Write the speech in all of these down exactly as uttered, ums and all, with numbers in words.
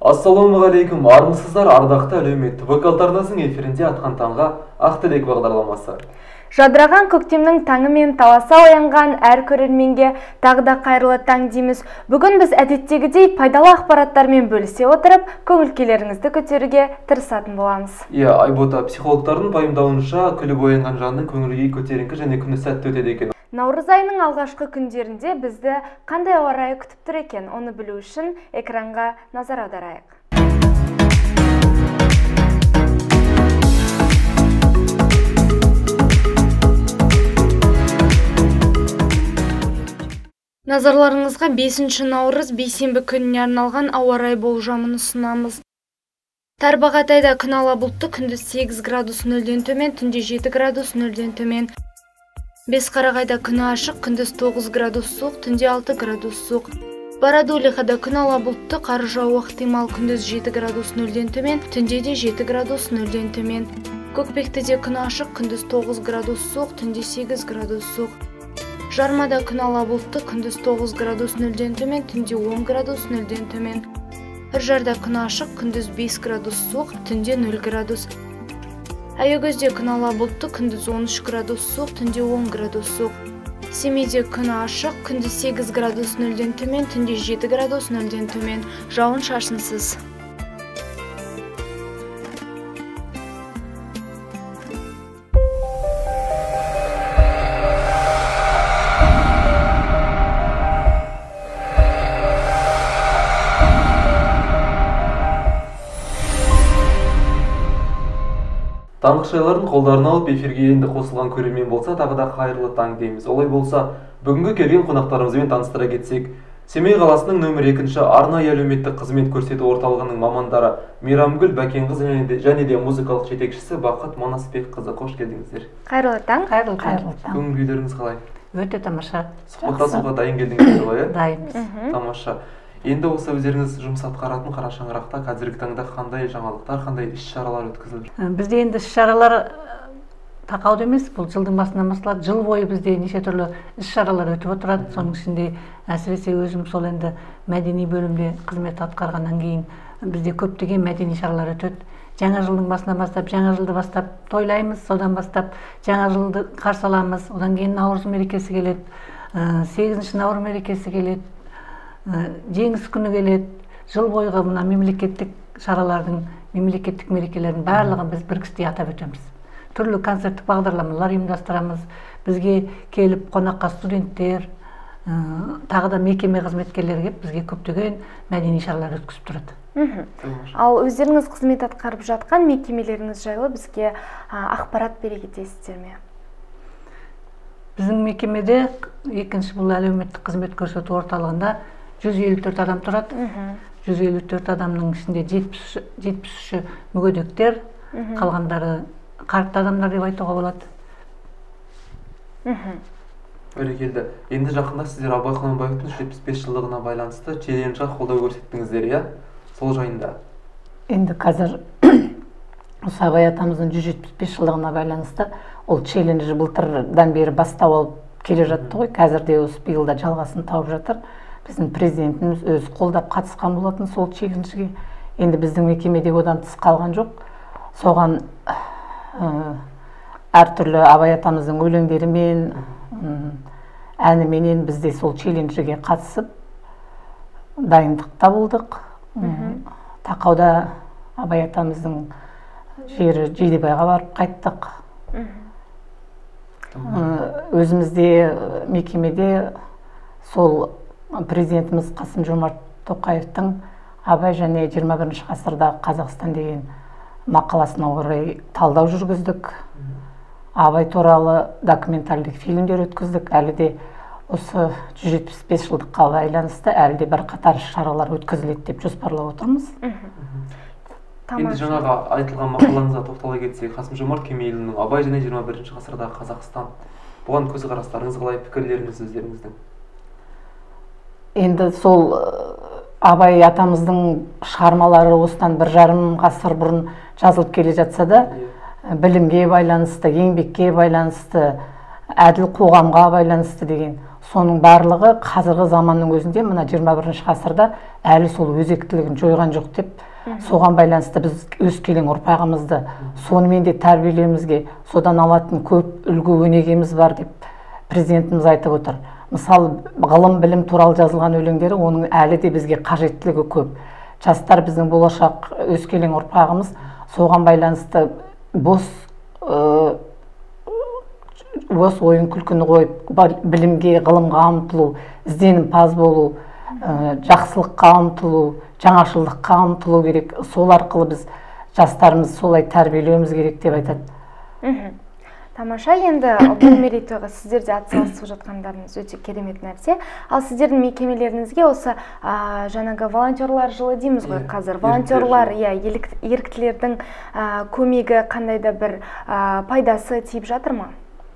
Ассалаумағалейкум, армысыздар, ардақты әлеуметтік вокал арнасының эфирінде атқан таңға ақ тілек бағдарламасы. Жадыраған көктемнің таңымен таласа оянған әр көрерменге тағы да қайырлы таң дейміз. Бүгін біз әдеттегідей пайдалы ақпараттармен бөлісе отырып, көңіл-күйлеріңізді көтеруге тырысатын боламыз. Иә, Айбота, психологтардың пайымдауынша күліп оянған жанның көңіл-күйі көтеріңкі және күні сәтті өтеді екен. Наурыз айының алғашқы күндерінде бізді қандай ауа райы күтіп тұр екен, оны білу үшін экранға назар аударайық. Назарларыңызға бесінші наурыз бейсенбі күніне арналған ауа райы болжамын ұсынамыз. Тарбағатайда күн ала бұлтты, күндіз сегіз градус нөлден төмен, түнде жеті градус нөлден төмен. Бесқарағайда күні ашық, күндіз тоғыз градус суық, түнде алты градус суық. Барадулихада күн ала бұлтты, қар жаууы ықтимал, күндіз жеті градус нөлден төмен, түнде де жеті градус нөлден төмен. Көкпектіде күн ашық, күндіз тоғыз градус суық, түнде сегіз градус суық. Жармада күн ала бұлтты, күндіз тоғыз градус нөлден төмен, түнде он градус нөлден төмен. Үржарда күн ашық, күндіз бес градус суық, түнде нөл градус. Аягөзде күн ала бұлтты, күндіз он үш градус суық, түнде он градус суық. Семейде күн ашық, күндіз сегіз градус нөлден төмен, түнде жеті градус нөлден төмен. Жауын шашынсыз. Таңғышайлардың қолдарына алып эфирге енді қосылған көрермен болса, тағы да қайырлы таң дейміз. Олай болса, бүгінгі келген қонақтарымызбен таныстыра кетсек, Семей қаласының нөмір екінші арнайы әлеуметтік қызмет көрсету орталығының мамандары Мейрамгүл Бәкенқызы және де музыкалық жетекшісі Бақыт Манасбекқызы, қош келдіңіздер. Қайырлы таң. Қайырлы таң. Көңіл-күйлеріңіз қалай? Өте тамаша. Сұхбаттасуға дайын келдіңіздер ғой, Дайынбыз. Тамаша. Енді осы өздеріңіз жұмыс атқаратын Қара шаңырақта қазіргі таңда қандай жаңалықтар, қандай іс-шаралар өткізіліп? Бізде енді іс-шаралар тақауды емес, бұл жылдың басынан басталады. Жыл бойы бізде неше түрлі іс-шаралар өтіп отырады. Соның ішінде әсіресе өзім сол енді мәдени бөлімде қызмет атқарғаннан кейін бізде көптеген мәдени шаралар өтеді. Жаңа жылдың басынан бастап, жаңа жылды бастап тойлаймыз, содан бастап жаңа жылды қарсы аламыз. Одан кейін Наурыз мерекесі келеді, сегізінші Наурыз мерекесі келеді. Жеңіс күні келеді. Жыл бойғы мына мемлекеттік шаралардың, мемлекеттік мерекелердің барлығын біз бір кісідей атап өтеміз. Түрлі концерттік бағдарламалар ұйымдастырамыз. Бізге келіп қонаққа студенттер, тағы да мекеме қызметкерлері келіп бізге көптеген мәдени шаралар өткізіп тұрады. Ал өздеріңіз қызмет атқарып жатқан мекемелеріңіз жайлы бізге ақпарат бере кетесіздер ме? Біздің мекемеде екінші бұл әлеуметтік қызмет көрсету орталығында жүз елу төрт адам тұрады. жүз елу төрт адамның ішінде жетпіс үші мүгедектер, қалғандары қарт адамдар деп айтуға болады. Өрекелді. Енді жақында сіздер Абай Құнанбаевтың жүз жетпіс бес жылдығына байланысты челленджға қолдау көрсеттіңіздер, иә? Сол жайында. Енді қазір осы Абай атамыздың жүз жетпіс бес жылдығына байланысты ол челлендж былтырдан бері бастау алып келе жатты ғой. Қазір де осы биылда жалғасын тауып жатыр. Біздің президентіміз өзі қолдап қатысқан болатын сол челленджге. Енді біздің мекемеде одан тыс қалған жоқ. Соған әртүрлі Абай атамыздың өлеңдерімен, әніменен бізде сол челленджге қатысып дайындықта болдық. Тақауда Абай атамыздың жері Жидебайға барып қайттық. Өзімізде мекемеде сол президентіміз Қасым-Жомарт Тоқаевтың Абай және жиырма бірінші ғасырдағы Қазақстан деген мақаласына орай талдау жүргіздік. Абай туралы документальдік фильмдер өткіздік. Әлі де осы жүз жетпіс бес жылдыққа байланысты әлі де бір қатар шаралар өткізіледі деп жоспарлап отырмыз. Енді жаңағы айтылған мақалаңызға тоқтала кетсек, Қасым-Жомарт Кемелұлының Абай және жиырма бірінші ғасырдағы Қазақстан. Бұған көзқарастарыңыз қалай, пікірлеріңіз өздеріңіздің? Енді сол Абай атамыздың шығармалары осыдан бір жарым ғасыр бұрын жазылып келе жатса да, білімге байланысты, еңбекке байланысты, әділ қоғамға байланысты деген соның барлығы қазіргі заманның өзінде мына жиырма бірінші ғасырда әлі сол өзектілігін жойған жоқ деп, соған байланысты біз өскелең ұрпағымызды сонымен де тәрбиелеуімізге, содан алатын көп үлгі өнегеміз бар деп президентіміз айтып отыр. Мысалы, ғылым білім туралы жазылған өлеңдері, оның әлі де бізге қажеттілігі көп. Жастар біздің болашақ өскелең ұрпағымыз, соған байланысты бос бос ойын күлкіні қойып, білімге, ғылымға ұмтылу, ізденімпаз болу, жақсылыққа ұмтылу, жаңашылдыққа ұмтылу керек. Сол арқылы біз жастарымыз солай тәрбиелеуіміз керек деп айтады. Тамаша, енді бұл мерейтойға сіздерде атсалысып жатқандарыңыз өте керемет нәрсе. Ал сіздердің мекемелеріңізге осы жаңағы волонтерлар жылы дейміз ғой қазір. Волонтерлар, еріктілердің көмегі қандай да бір пайдасы тиіп жатыр ма?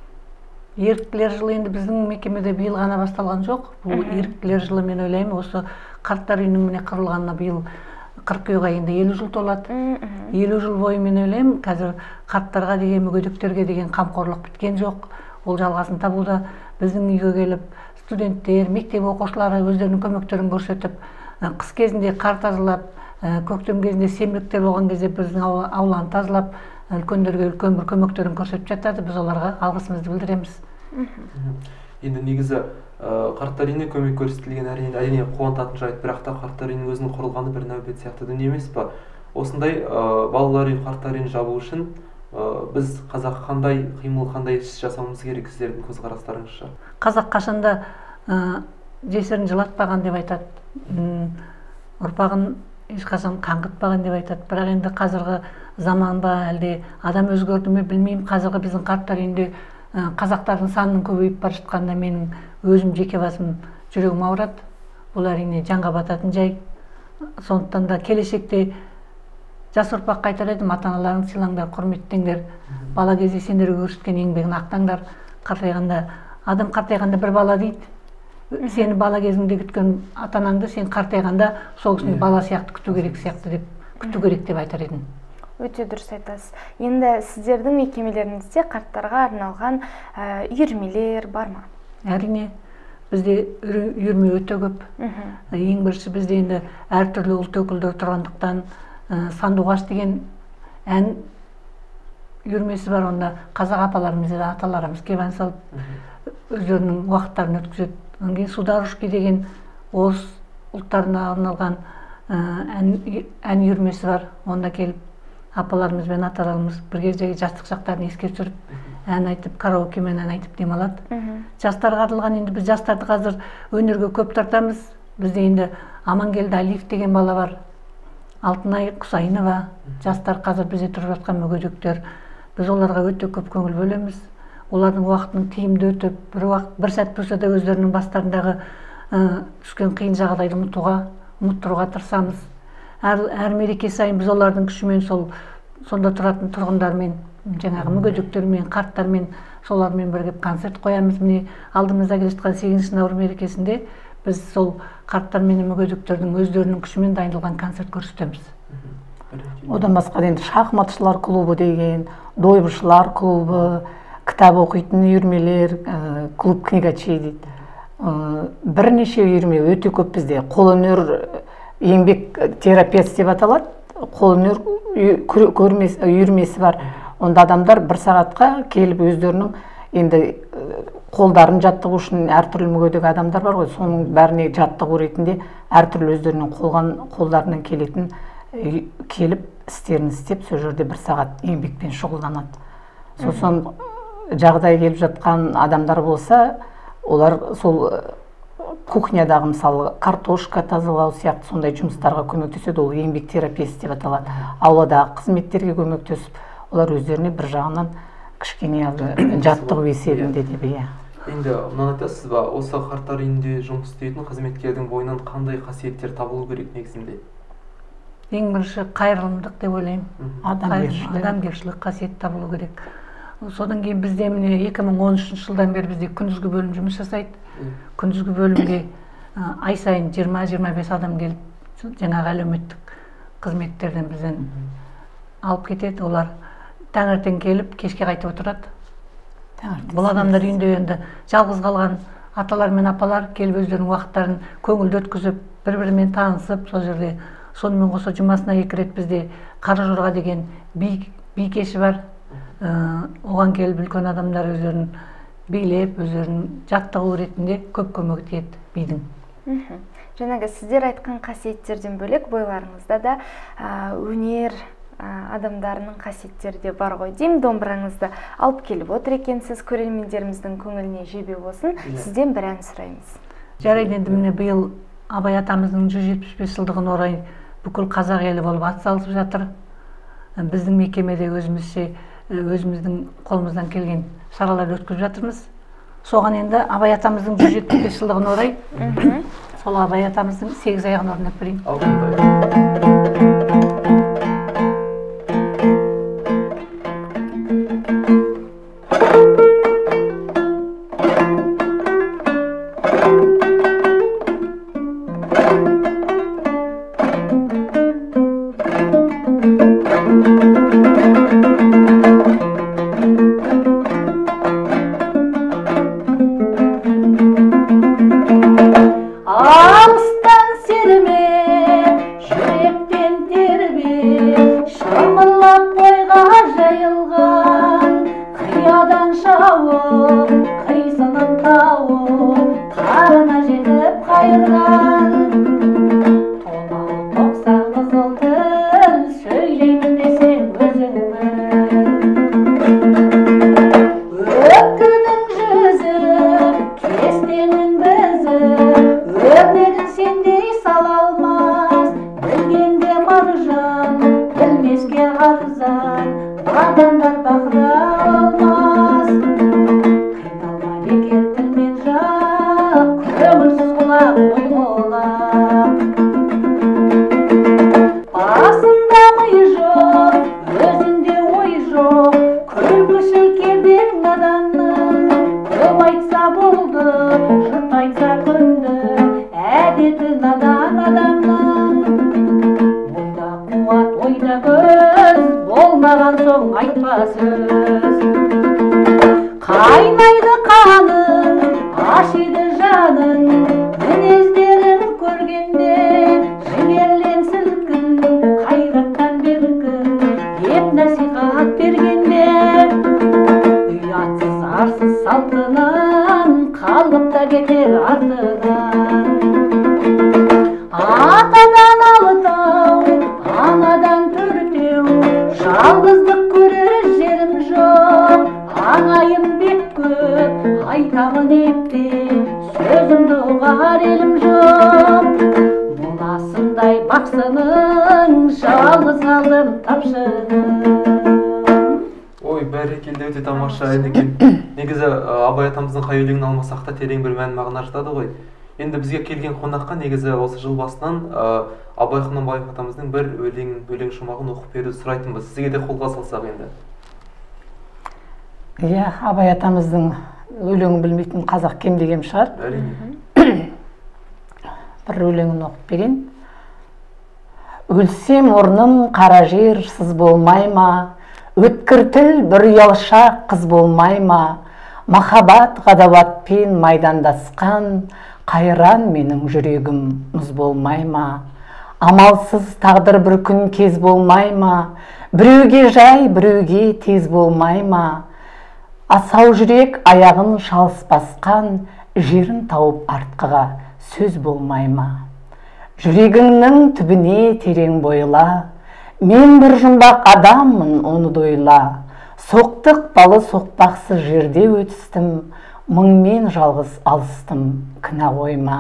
Еріктілер жылы енді біздің мекемеде биыл ғана басталған жоқ. Бұл еріктілер жылы, мен ойлаймын, осы қарттар үйінің міне құрылғанына биыл қыркүйек айында елу жыл толады. елу жыл бойы мен ойлаймын, қазір қарттарға деген, мүгедектерге деген қамқорлық біткен жоқ. Ол жалғасын табуда. Біздің үйге келіп, студенттер, мектеп оқушылары өздерінің көмектерін көрсетіп, қыс кезінде қар тазалап, көктем кезінде сенбіліктер болған кезде біздің ауланы тазалап, үлкендерге үлкен бір көмектерін көрсетіп жатады. Біз оларға алғысымызды білдіреміз. Енді негізі қарттар үйіне көмек көрсетілген әрине қуантатын жайт, бірақ та қарттар үйінің өзінің құрылғаны бір нәубет сияқты дүние емес па? Осындай балалар үйі, қарттар үйін жабу үшін біз қазақ қандай қимыл, қандай іс жасауымыз керек, сіздердің көзқарастарыңызша? Қазақ қашанда жесірін жылатпаған деп айтады, ұрпағын ешқашан қаңғытпаған деп айтады. Бірақ енді қазіргі заман ба, әлде адам өзгерді ме білмеймін, қазіргі біздің қарттар үйінде қазақтардың санының көбейіп бара жатқанда менің өзім жеке басым жүрегім ауырады. Бұл әрине жанға бататын жай. Сондықтан да келешекте жас ұрпаққа айтар едім, ата-аналарыңды сыйлаңдар, құрметтеңдер. Бала кезде сендерге көрсеткен еңбегін ақтаңдар. Қартайғанда, адам қартайғанда бір бала дейді. Сені бала кезіңде күткен ата-анаңды сен қартайғанда сол кісіні бала сияқты күту керек сияқты деп күту керек деп айтар едім. Өте дұрыс айтасыз. Енді сіздердің мекемелеріңізде қарттарға арналған үйірмелер бар ма? Әрине, бізде үйірме өте көп. Ең бірінші бізде енді әртүрлі ұлт өкілдері тұрғандықтан Сандуғаш деген ән үйірмесі бар. Онда қазақ апаларымыз да аталарымыз келіп ән салып өздерінің уақыттарын өткізеді. Онан кейін Сударушки деген орыс ұлттарына арналған ән үйірмесі бар. Онда келіп апаларымыз бен аталарымыз бір кездегі жастық шақтарын еске түсіріп ән айтып, караокемен ән айтып демалады. Жастарға арналған, енді біз жастарды қазір өнерге көп тартамыз. Бізде енді Амангелді Алиев деген бала бар, Алтынай Құсайынова. Жастар қазір бізде тұрып жатқан мүгедектер. Біз оларға өте көп көңіл бөлеміз. Олардың уақытының тиімді өтіп, бір уақыт, бір сәт болса да өздерінің бастарындағы түскен қиын жағдайды ұмытуға, ұмыттыруға тырысамыз. Әр мереке сайын біз олардың күшімен сол сонда тұратын тұрғындармен, жаңағы мүгедектермен, қарттармен, солармен бірге концерт қоямыз. Міне алдымызда келе жатқан сегізінші наурыз мерекесінде біз сол қарттар мен мүгедектердің өздерінің күшімен дайындалған концерт көрсетеміз. Одан басқа енді шахматшылар клубы деген, дойбышылар клубы, кітап оқитын үйірмелер, клуб книгачей дейді. Бірнеше үйірме өте көп бізде. Қолөнер еңбек терапиясы деп аталады. Қолөнер үйірмесі бар. Онда адамдар бір сағатқа келіп өздерінің енді қолдарын жаттығу үшін әртүрлі мүгедек адамдар бар ғой, соның бәріне жаттығу ретінде әртүрлі өздерінің қолдарынан келетін келіп істерін істеп, сол жерде бір сағат еңбекпен шұғылданады. Сосын жағдай келіп жатқан адамдар болса, олар сол кухнядағы мысалы картошка тазалау сияқты сондай жұмыстарға көмектеседі. Ол еңбек терапиясы деп аталады. Ауладағы қызметтерге көмектесіп, олар өздеріне бір жағынан кішкене жаттығу есебінде деп. Енді мынаны айтасыз ба, осы қарттар үйінде жұмыс істейтін қызметкердің бойынан қандай қасиеттер табылу керек негізінде? Ең бірінші қайырымдылық деп ойлаймын. Адамгершілік қасиет табылу керек. Содан кейін бізде міне екі мың он үшінші жылдан бері бізде күндізгі бөлім жұмыс жасайды. Күндізгі бөлімге ай сайын жиырма жиырма бес адам келіп, жаңағы әлеуметтік қызметтерден бізден алып кетеді. Олар таңертең келіп, кешке қайтып отырады. Бұл адамдар үйінде енді жалғыз қалған аталар мен апалар келіп өздерінің уақыттарын көңілді өткізіп, бір-бірімен танысып, сол жерде сонымен қоса жұмасына екі рет бізде Қара Жорға деген би би кеші бар. Оған келіп үлкен адамдар өздерін билеп, өздерін жаттығу ретінде көп көмегі тиеді бидің. Жаңағы сіздер айтқан қасиеттерден бөлек бойларыңызда да өнер адамдарының қасиеттері де бар ғой деймін. Домбыраңызды алып келіп отыр екенсіз, көрермендеріміздің көңіліне жебе болсын. Сізден бір ән сұраймыз. Жарайды, енді міне биыл Абай атамыздың жүз жетпіс бес жылдығына орай бүкіл қазақ елі болып атсалысып жатыр. Біздің мекемеде өзімізше өзіміздің қолымыздан келген шаралар өткізіп жатырмыз. Соған енді Абай атамыздың жүз жетпіс бес жылдығына орай сол Абай атамыздың сегіз аяғын орындап берейін. Қайнайды қаның, ашиды жаның, мінездерін көргенде, жігерлен сілкін, қайраттан беркін, деп насихат бергенде. Ұятсыз арсыз салтынан, қалып та кетер артынан. Атадан алытау, анадан төртеу, жалғыздық көрер жерім жоқ. Аңайым бек көп, айтамын ептеп, сөзімді ұғар елім жоқ. Мұнасындай бақсының, жалғыз қалдым тапшының. Ой, бәрекелді, өте тамаша ән екен. Негізі Абай атамыздың қай өлеңін алмасақ та терең бір мән мағына жатады ғой. Енді бізге келген қонаққа негізі осы жыл басынан Абай Құнанбаев атамыздың бір өлең өлең шумағын оқып беруді сұрайтынбыз. Сізге де қолға салсақ енді. Иә, Абай атамыздың өлеңін білмейтін қазақ кем дегем шығар. Бір өлеңін оқып берейін. Өлсем орным қара жер сыз болмай ма, өткір тіл бір ұялша қыз болмай ма, махаббат ғадауатпен майдандасқан, қайран менің жүрегім мұз болмай ма, амалсыз тағдыр бір күн кез болмай ма, біреуге жай біреуге тез болмай ма, асау жүрек аяғын шалыс басқан, жерін тауып артқыға сөз болмай ма. Жүрегіңнің түбіне терең бойла, мен бір жұмбақ адаммын оны дойла. Соқтық балы соқпақсыз жерде өтістім, мыңмен жалғыз алыстым, кінә ойма.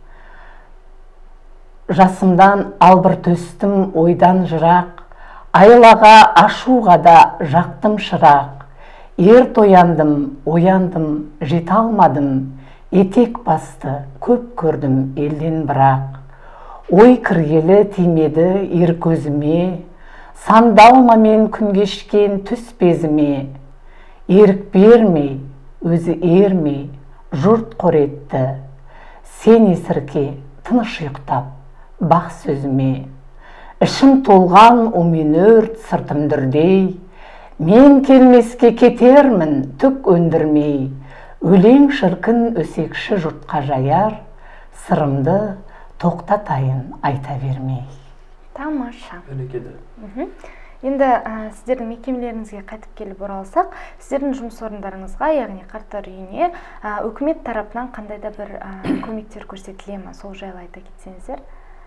Жасымдан албыр төстім ойдан жырақ, айлаға ашуға да жақтым шырақ. Ерт ояндым, ояндым, жете алмадым, етек басты, көп көрдім елден бірақ. Ой кіргелі тимеді ер көзіме, сандалмамен күн кешкен түс безіме. Ерік бермей, өзі ермей, жұрт қор етті, сен есірке тыныш ұйықтап, бақ сөзіме. Ішім толған омен өрт сыртым дүрдей, мен келмеске кетермін түк өндірмей, өлең шіркін өсекші жұртқа жаяр, сырымды тоқтатайын айта бермей. Тамаша. Өнекеді. Енді сіздердің мекемелеріңізге қайтып келіп оралсақ, сіздердің жұмыс орындарыңызға, яғни қарттар үйіне үкімет тарапынан қандай да бір көмектер көрсетіле ме? Сол жайлы айта кетсеңіздер.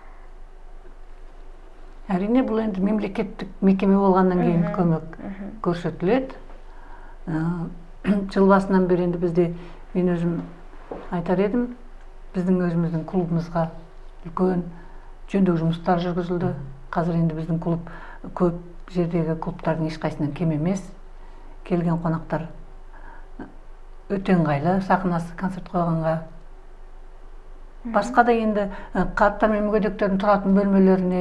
Әрине, бұл енді мемлекеттік мекеме болғаннан кейін көмек көрсетіледі. Жыл басынан бері енді бізде, мен өзім айтар едім, біздің өзіміздің клубымызға үлкен жөндеу жұмыстар жүргізілді. Қазір енді біздің клуб көп жердегі клубтардың ешқайсынан кем емес. Келген қонақтар өте ыңғайлы, сахнасы концерт қойғанға. Басқа да енді қарттар мен мүгедектердің тұратын бөлмелеріне,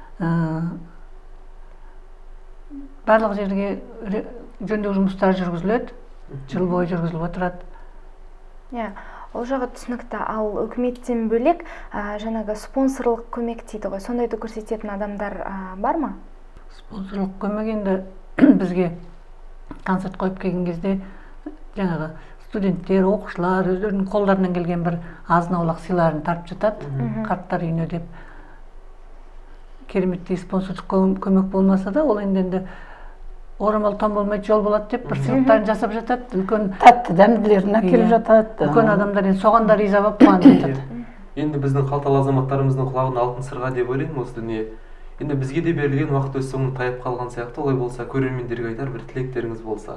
барлық жерге жөндеу жұмыстары жүргізіледі, жыл бойы жүргізіліп отырады. Ол жағы түсінікті. Ал үкіметтен бөлек жаңағы спонсорлық көмек дейді ғой, сондайды көрсететін адамдар бар ма? Спонсорлық көмек енді бізге концерт қойып келген кезде жаңағы студенттер, оқушылар өздерінің қолдарынан келген бір азын-аулақ сыйларын тарып жатады, қарттар үйіне деп. Кереметтей спонсорлық көмек болмаса да, ол енді орамал том болмайды, жол болады деп бір сыйлықтарын жасап жатады. Үлкен тәтті дәмділерін әкеліп жатады. Үлкен адамдар енді соған да риза болып қуанып жатады. Енді біздің қалталы азаматтарымыздың құлағына алтын сырға деп ойлаймын осы дүние. Енді бізге де берілген уақыт өз соңын таяп қалған сияқты, олай болса көрермендерге айтар бір тілектеріңіз болса.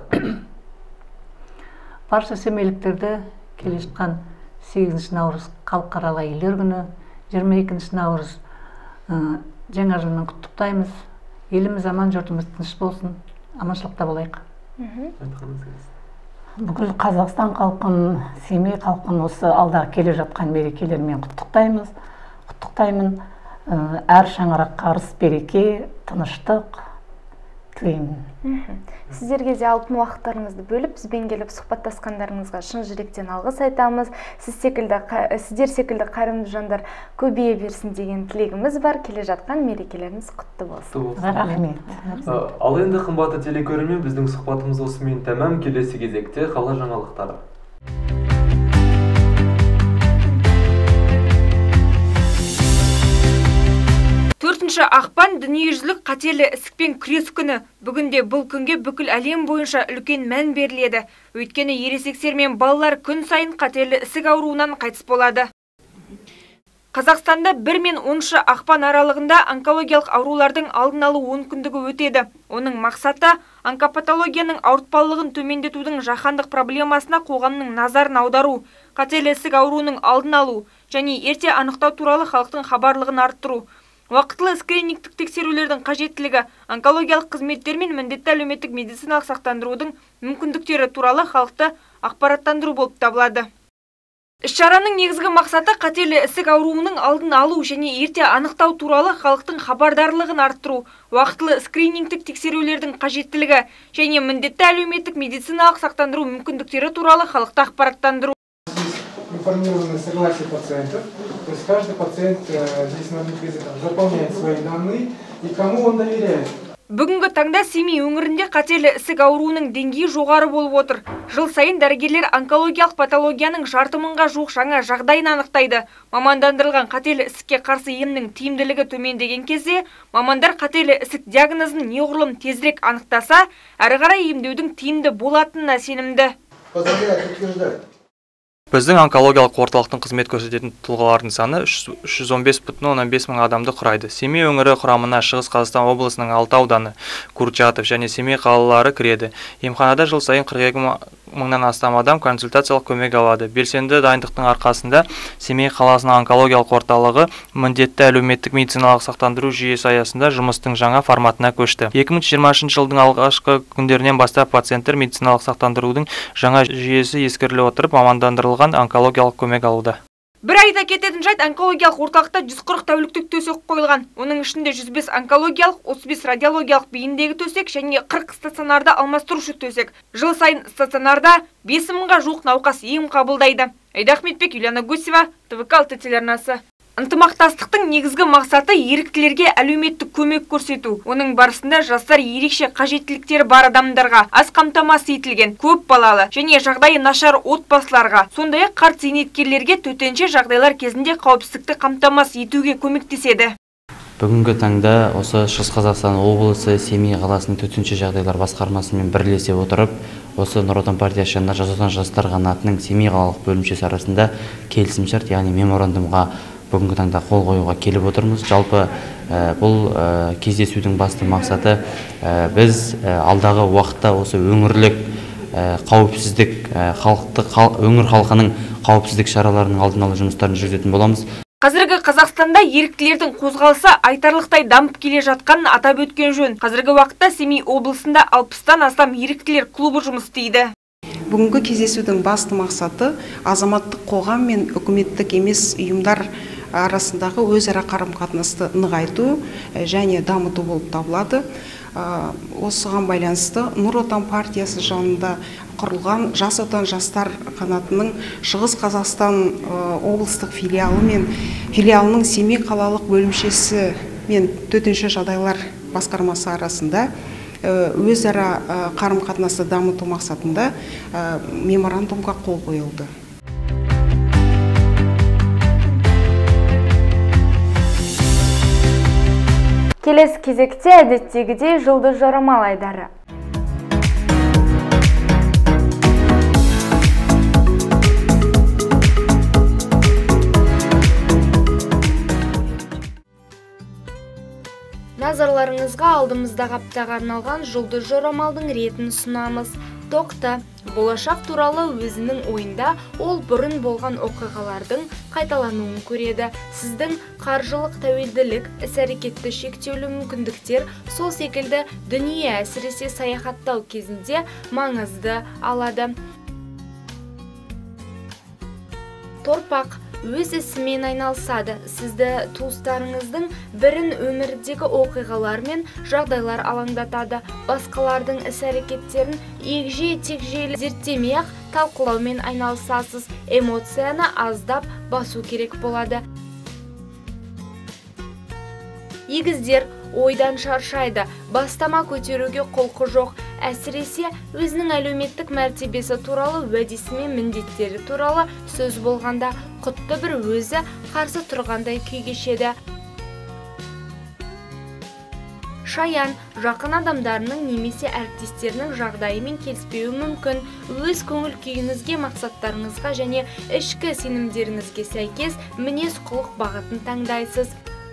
Барша семейліктерді келе жатқан сегізінші наурыз халықаралық әйелдер күні, жиырма екінші наурыз жаңа жылмен құттықтаймыз. Еліміз аман, жұртымыз тыныш болсын, аманшылықта болайық. Бүкіл Қазақстан халқын, Семей халқын осы алдағы келе жатқан мерекелермен құттықтаймыз. Құттықтаймын. Әр шаңыраққа ырыс береке, тыныштық тілеймін. Сіздерге де алтын уақыттарыңызды бөліп, бізбен келіп сұхбаттасқандарыңызға шын жүректен алғыс айтамыз. Сіздер секілді қайырымды жандар көбейе берсін деген тілегіміз бар. Келе жатқан мерекелеріңіз құтты болсын. Рахмет. Ал енді қымбатты телекөрермен, біздің сұхбатымыз осымен тәмам. Келесі кезекте қала жаңалықтары. төртінші ақпан дүниежүзілік қатерлі ісікпен күрес күні. Бүгінде бұл күнге бүкіл әлем бойынша үлкен мән беріледі. Өйткені ересектер мен балалар күн сайын қатерлі ісік ауруынан қайтыс болады. Қазақстанда бір мен оныншы ақпан аралығында онкологиялық аурулардың алдын алу онкүндігі өтеді. Оның мақсаты онкопатологияның ауыртпалығын төмендетудің жаһандық проблемасына қоғамның назарын аудару, қатерлі ісік ауруының алдын алу және ерте анықтау туралы халықтың хабарлығын арттыру. Уақытылы скринингтік тексерулердің қажеттілігі, онкологиялық қызметтер мен міндетті әлеуметтік медициналық сақтандырудың мүмкіндіктері туралы халықты ақпараттандыру болып табылады. Іс-шараның негізгі мақсаты қатерлі ісік ауруының алдын алу және ерте анықтау туралы халықтың хабардарлығын арттыру, уақытылы скринингтік тексерулердің қажеттілігі және міндетті әлеуметтік медициналық сақтандыру мүмкіндіктері туралы халықты ақпараттандыру. Информированное согласие пациентов, то есть каждый пациент здесь на одних визитах заполняет свои данные и кому он доверяет. Бүгінгі таңда Семей өңірінде қатерлі ісік ауруының деңгейі жоғары болып отыр. Жыл сайын дәрігерлер онкологиялық патологияның жарты мыңға жуық жаңа жағдайын анықтайды. Мамандандырылған қатерлі ісікке қарсы емнің тиімділігі төмендеген кезде, мамандар қатерлі ісік диагнозын неғұрлым тезірек анықтаса, әрі қарай емдеудің тиімді болатынына сенімді. Поздравляю, утверждаю. Біздің онкологиялық орталықтың қызмет көрсететін тұлғалардың саны үш жүз он бес бүтін оннан бес мың адамды құрайды. Семей өңірі құрамына Шығыс Қазақстан облысының алты ауданы, Курчатов және Семей қалалары кіреді. Емханада жыл сайын қырық екі мыңнан астам адам консультациялық көмек алады. Белсенді дайындықтың арқасында Семей қаласының онкологиялық орталығы міндетті әлеуметтік медициналық сақтандыру жүйесі аясында жұмыстың жаңа форматына көшті. екі мың жиырмасыншы жылдың алғашқы күндерінен бастап пациенттер медициналық сақтандырудың жаңа жүйесі ескеріле отырып мамандандырылған онкологиялық көмек алуда. Бір айта кететін жайт, онкологиялық орталықта жүз қырық тәуліктік төсек қойылған. Оның ішінде жүз бес онкологиялық, отыз бес радиологиялық бейіндегі төсек және қырық стационарда алмастырушы төсек. Жыл сайын стационарда бес мыңға жуық науқас ем қабылдайды. Айда Ахметбек, Юлиана Гусева, Т В К алты телеарнасы. Ынтымақтастықтың негізгі мақсаты еріктілерге әлеуметтік көмек көрсету. Оның барысында жастар ерекше қажеттіліктері бар адамдарға аз қамтамасыз етілген көп балалы және жағдайы нашар отбасыларға, сондай-ақ қарт зейнеткерлерге төтенше жағдайлар кезінде қауіпсіздікті қамтамасыз етуге көмектеседі. Бүгінгі таңда осы Шығыс Қазақстан облысы Семей қаласының төтенше жағдайлар басқармасымен бірлесе отырып, осы Нұр Отан партиясы жанынан жазушылар жастар қанатының Семей қалалық бөлімшесі арасында келісімшарт, яғни меморандумға бүгінгі таңда қол қоюға келіп отырмыз. Жалпы бұл кездесудің басты мақсаты біз алдағы уақытта осы өңірлік қауіпсіздік, өңір халқының қауіпсіздік шараларының алдын алу жұмыстарын жүргізетін боламыз. Қазіргі Қазақстанда еріктілердің қозғалысы айтарлықтай дамып келе жатқанын атап өткен жөн. Қазіргі уақытта Семей облысында алпыстан астам еріктілер клубы жұмыс істейді. Бүгінгі кездесудің басты мақсаты азаматтық қоғам мен үкіметтік емес ұйымдар арасындағы өзара қарым-қатынасты нығайту және дамыту болып табылады. Осыған байланысты Нұр Отан партиясы жанында құрылған Жас Отан жастар қанатының Шығыс Қазақстан облыстық филиалы мен филиалының Семей қалалық бөлімшесі мен төтенше жағдайлар басқармасы арасында өзара қарым-қатынасты дамыту мақсатында меморандумға қол қойылды. Келесі кезекте әдеттегідей жұлдыз жорамал айдары. Назарларыңызға алдымыздағы аптаға арналған жұлдыз жорамалдың ретін ұсынамыз. Тоқта, болашақ туралы өзінің ойында ол бұрын болған оқиғалардың қайталануын көреді. Сіздің қаржылық тәуелділік, іс-әрекетті шектеулі мүмкіндіктер, сол секілді дүние әсіресе саяхаттау кезінде маңызды алады. Торпақ, өз ісімен айналысады. Сізді туыстарыңыздың бірін өмірдегі оқиғалар мен жағдайлар алаңдатады. Басқалардың іс-әрекеттерін егжей-тегжейлі зерттемей-ақ талқылаумен айналысасыз. Эмоцияны аздап басу керек болады. Егіздер, ойдан шаршайды, бастама көтеруге құлқы жоқ. Әсіресе өзінің әлеуметтік мәртебесі туралы, уәдесі мен міндеттері туралы сөз болғанда құтты бір өзі қарсы тұрғандай күй кешеді. Шаян, жақын адамдарының немесе әріптестерінің жағдайымен келіспеуі мүмкін. Өз көңіл күйіңізге, мақсаттарыңызға және ішкі сенімдеріңізге сәйкес мінез құлық бағытын таңдайсыз.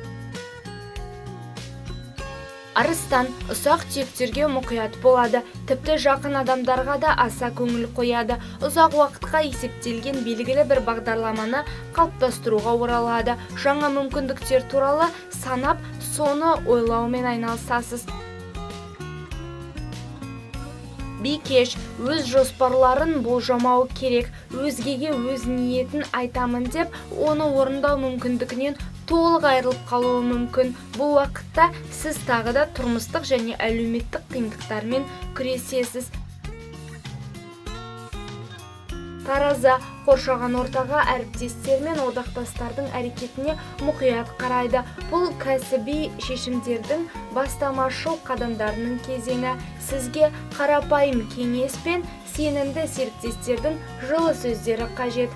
Арыстан, ұсақ түйектерге мұқият болады, тіпті жақын адамдарға да аса көңіл қояды. Ұзақ уақытқа есептелген белгілі бір бағдарламаны қалыптастыруға оралады. Жаңа мүмкіндіктер туралы санап, соны ойлаумен айналысасыз. Бикеш, өз жоспарларын болжамау керек. Өзгеге өз ниетін айтамын деп, оны орындау мүмкіндігінен толық айырылып қалуы мүмкін. Бұл уақытта сіз тағы да тұрмыстық және әлеуметтік қиындықтармен күресесіз. Тараза, қоршаған ортаға, әріптестер мен одақтастардың әрекетіне мұқият қарайды. Бұл кәсіби шешімдердің бастамашыл қадамдарының кезеңі. Сізге қарапайым кеңес пен сенімді серіктестердің жылы сөздері қажет.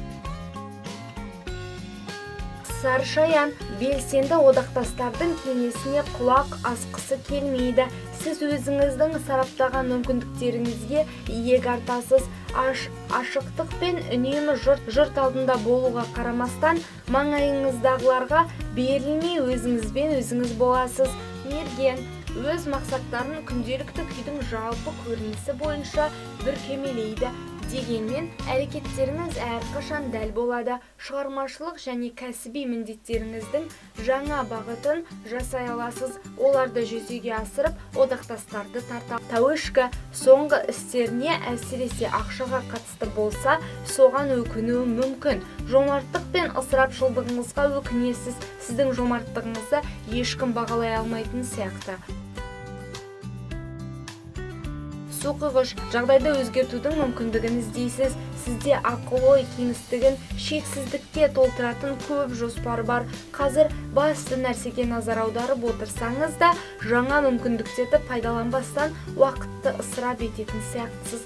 Саршаян, белсенді одақтастардың кеңесіне құлақ асқысы келмейді. Сіз өзіңіздің сараптаған мүмкіндіктеріңізге иек артасыз. Ашықтық пен үнемі жұрт, жұрт алдында болуға қарамастан, маңайыңыздағыларға берілмей өзіңізбен өзіңіз боласыз. Мерген, өз мақсаттарын күнделікті күйдің жалпы көрінісі бойынша бүркемелейді. Дегенмен, әрекеттеріңіз әрқашан дәл болады. Шығармашылық және кәсіби міндеттеріңіздің жаңа бағытын жасай аласыз. Оларды жүзеге асырып, одақтастарды тарта. Тауышқа, соңғы істеріне әсіресе ақшаға қатысты болса, соған өкінуі мүмкін. Жомарттық пен ысырапшылдығыңызға өкінесіз. Сіздің жомарттығыңызды ешкім бағалай алмайтын сияқты. суқығыш жағдайды өзгертудің мүмкіндігін іздейсіз. Сізде ақыл-ой кеңістігін шексіздікке толтыратын көп жоспар бар. Қазір басты нәрсеге назар аударып отырсаңыз да, жаңа мүмкіндіктерді пайдаланбастан уақытты ысырап ететін сияқтысыз.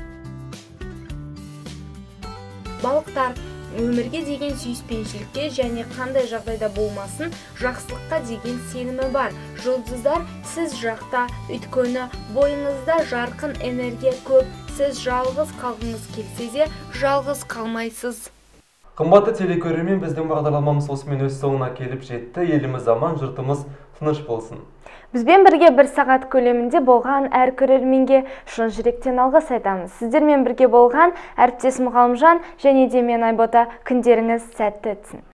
Балықтар өмірге деген сүйіспеншілікке және қандай жағдайда болмасын жақсылыққа деген сенімі бар. Жұлдыздар сіз жақта, өйткені бойыңызда жарқын энергия көп. Сіз жалғыз қалғыңыз келсе де, жалғыз қалмайсыз. Қымбатты телекөрермен, біздің бағдарламамыз осымен өз соңына келіп жетті. Еліміз аман, жұртымыз тыныш болсын. Бізбен бірге бір сағат көлемінде болған әр көрерменге шын жүректен алғыс айтамыз. Сіздермен бірге болған әріптесім Ғалымжан және де мен Айбота, күндеріңіз сәтті өтсін.